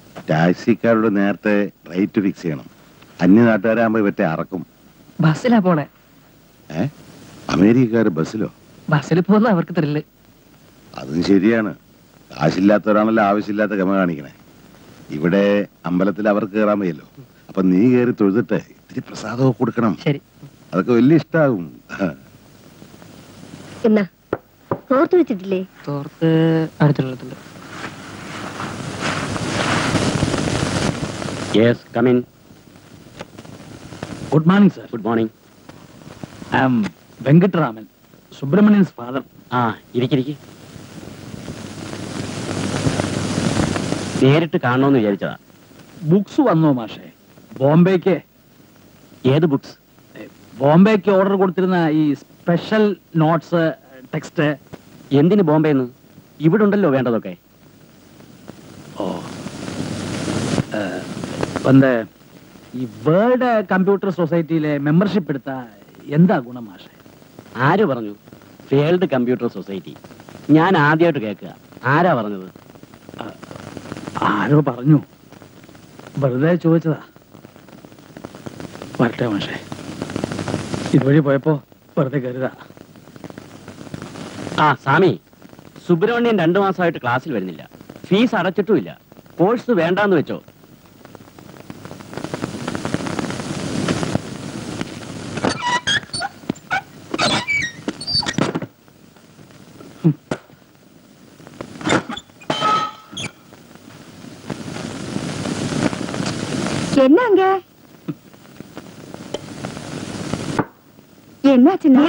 ടാക്സിക്കാരോട് നേരത്തെ rate fix ചെയ്യണം. അന്യനാട്ടുകാരാകുമ്പോ ഇവറ്റെ അറക്കും. ബസ്സിലാ പോണേ. അമേരിക്കക്കാര് ബസ്സിലോ? ബസ്സിൽ പോകുന്ന അവർക്ക് ത്രില്ല്. അതും ശരിയാണ്. കാശില്ലാത്തവരാണല്ലോ ആവശ്യമില്ലാത്ത ഗമ കാണിക്കണേ. ഇവിടെ അമ്പലത്തിൽ അവർക്ക് കയറാൻ വയ്യല്ലോ. അപ്പൊ നീ കയറി തൊഴുതിട്ട് ഇത്തിരി പ്രസാദമൊക്കെ കൊടുക്കണം. ശരി, അതൊക്കെ വലിയ ഇഷ്ടാവും. എന്നാ തോർത്ത് വെച്ചിട്ടില്ലേ? തോർത്ത് അടുത്തുള്ളതുണ്ട്. Yes, come in. Good morning sir. Good morning. I am Venkataraman, സുബ്രഹ്മണ്യൻസ് ഫാദർ. ആ, ഇരിക്കിരിക്കി. നേരിട്ട് കാണണമെന്ന് വിചാരിച്ചതാ. ബുക്സ് വന്നോ മാഷേ? ബോംബെക്ക്. ഏത് ബുക്സ്? ബോംബെക്ക് ഓർഡർ കൊടുത്തിരുന്ന ഈ സ്പെഷ്യൽ നോട്ട്സ്, ടെക്സ്റ്റ്. എന്തിന് ബോംബെന്ന്? ഇവിടെ ഉണ്ടല്ലോ വേണ്ടതൊക്കെ. ഓ, പണ്ട് ഈ വേൾഡ് കമ്പ്യൂട്ടർ സൊസൈറ്റിയിലെ മെമ്പർഷിപ്പ് എടുത്ത എന്താ ഗുണം മാഷേ? ആര് പറഞ്ഞു വേൾഡ് കമ്പ്യൂട്ടർ സൊസൈറ്റി? ഞാൻ ആദ്യമായിട്ട് കേൾക്കുക. ആരാ പറഞ്ഞത്? ആരോ പറഞ്ഞു, വെറുതെ ചോദിച്ചതാ. വരട്ടെ മാഷേ, ഇതുവഴി പോയപ്പോ വെറുതെ കരുതാ. ആ സ്വാമി, സുബ്രഹ്മണ്യൻ 2 മാസമായിട്ട് ക്ലാസ്സിൽ വരുന്നില്ല. ഫീസ് അടച്ചിട്ടുമില്ല. കോഴ്സ് വേണ്ടാന്ന് വെച്ചോ? என்னங்க என்னாச்சுன்னா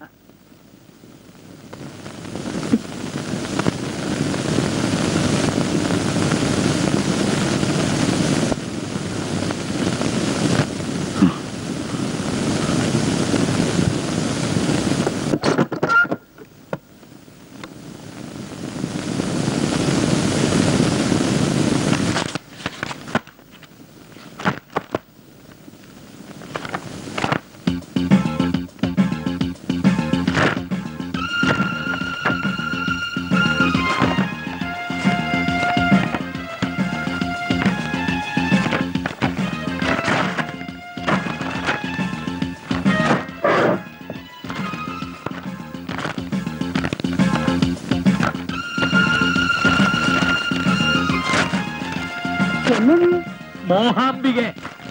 മോഹാംബികെ.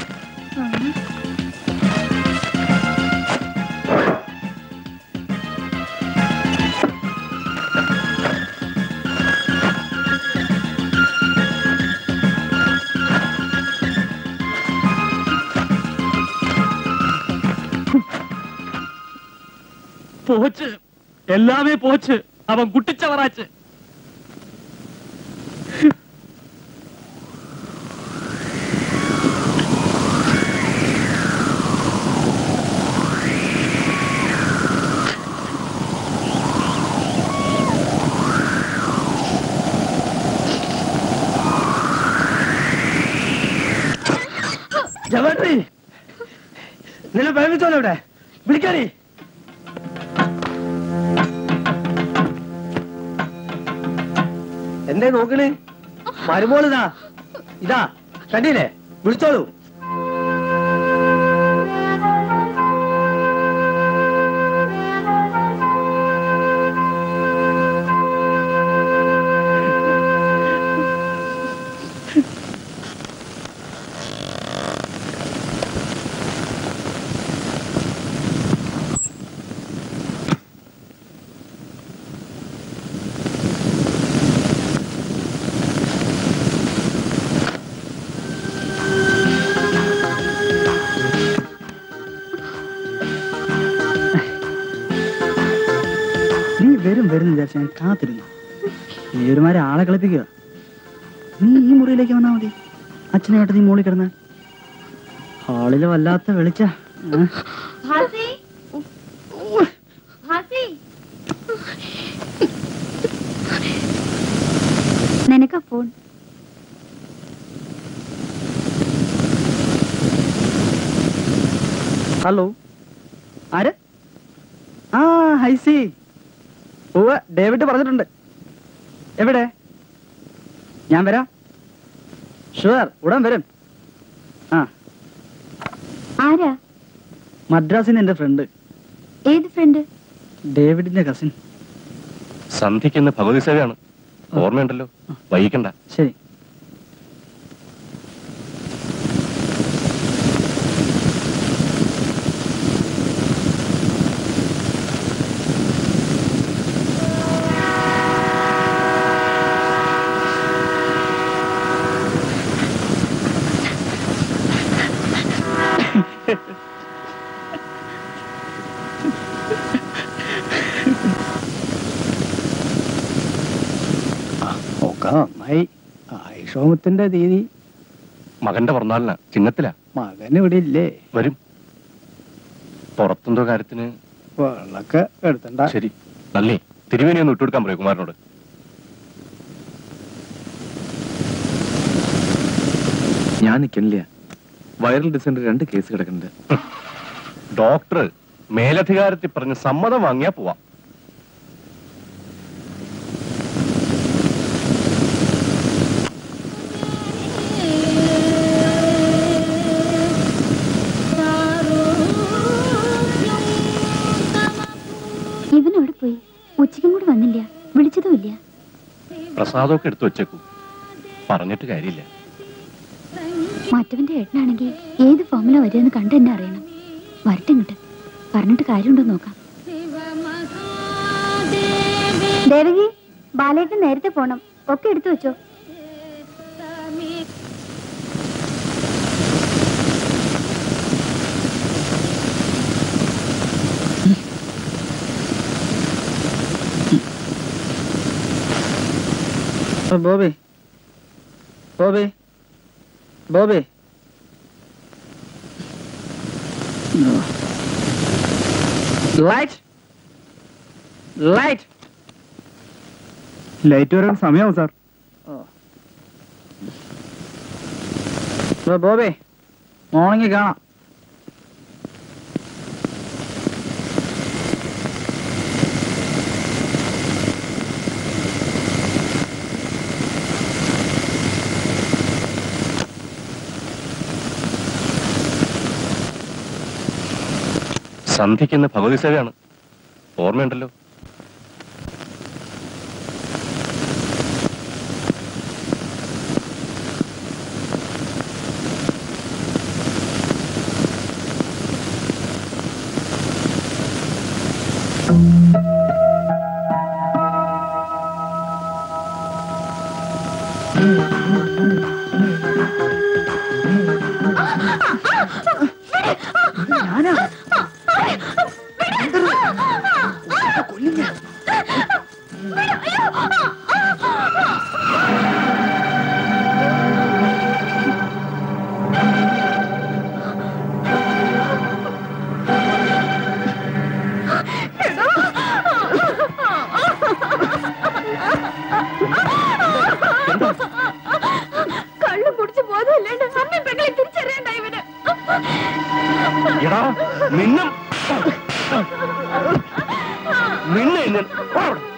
போச்சு, எல்லாமே போச்சு. அவன் குட்டிச்சவராச்சு. ജവാട്രി, നിന്നെ ഭയമിച്ചോല്ലോ ഇവിടെ. വിളിക്കാനേ. എന്തേ നോക്കണ്? മരുമോളിതാ, ഇതാ കണ്ടില്ലേ? വിളിച്ചോളൂ. വരും വരും വിചാരിച്ച ഞാൻ കാത്തിരുന്നു. നീ ഒരുമാതിരി ആളെ കളിപ്പിക്കുക. നീ ഈ മുറിയിലേക്ക് വന്നാ മതി. അച്ഛനായിട്ട് നീ മോളിൽ കിടന്ന ഹാളില് വല്ലാത്ത വെളിച്ച. നിനക്കാ ഫോൺ. ഹലോ, ആര്? ആ, ഹൈസി. ഓ, ഡേവിഡ് പറഞ്ഞിട്ടുണ്ട്. എവിടെ? ഞാൻ വരാം. ഷുവർ ഉടൻ വരും. ആ ആരാ? മദ്രാസിന് എന്റെ ഫ്രണ്ട്. ഏത് ഫ്രണ്ട്? ഡേവിഡിന്റെ കസിൻ. സന്ധ്യയ്ക്ക് ഇന്ന് ഭഗവതി സേവയാണ്, ഓർമ്മയുണ്ടല്ലോ, വൈകിക്കണ്ട. ശരി. നന്നായി. ആയിഷോമത്തിന്റെ തീയതി മകന്റെ പിറന്നാളിനാ, ചിങ്ങത്തിലാ. മകൻ ഇവിടെ ഇല്ലേ? വരും. പുറത്തെന്തോ കാര്യത്തിന്. വെള്ളൊക്കെ എടുത്തണ്ട. ശരി. നന്ദി. തിരുവേനി ഒന്ന് ഇട്ടുകൊടുക്കാൻ പറയൂ കുമാരനോട്. ഞാൻ നിൽക്കണില്ല. വൈറൽ ഡിസൈൻ്റെ 2 കേസ് കിടക്കുന്നുണ്ട്. ഡോക്ടർ മേലധികാരത്തിൽ പറഞ്ഞ് സമ്മതം വാങ്ങിയാ പോവാം. ഇവനോട് പോയി? ഉച്ചയ്ക്കും കൂടി വന്നില്ല, വിളിച്ചതുമില്ല. പ്രസാദമൊക്കെ എടുത്തു വെച്ചേക്കൂ, പറഞ്ഞിട്ട് കാര്യമില്ല. മറ്റവന്റെ ഏട്ടനാണെങ്കിൽ ഏത് ഫോമില വരുമെന്ന് കണ്ട് തന്നെ അറിയണം. വരട്ടെ ഇങ്ങോട്ട്, പറഞ്ഞിട്ട് കാര്യമുണ്ടോ നോക്കാം. ദേവകി, ബാലേട്ടൻ നേരത്തെ പോണം, ഒക്കെ എടുത്തു വെച്ചോ. Bobby, Bobby, Bobby. Light, light. Light വരാൻ സമയമാവും സാർ. ബോബി, മോർണിംഗ് കാണാം. സന്ധ്യയ്ക്ക് ഇന്ന് ഭഗവതി സേവയാണ്, ഓർമ്മയുണ്ടല്ലോ. കള്ളു കുടിച്ചു പോയതല്ലാണ്ട് അമ്മ പെങ്ങളെ തിരിച്ചറിയണ്ട ഇവന്. നിന്നെ